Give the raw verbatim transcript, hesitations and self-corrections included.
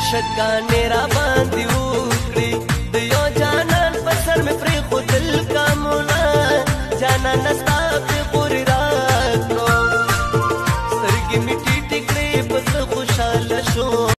شکانې را باندې وکړي د یو جانان په سر مې پرېښودل کامونه جانان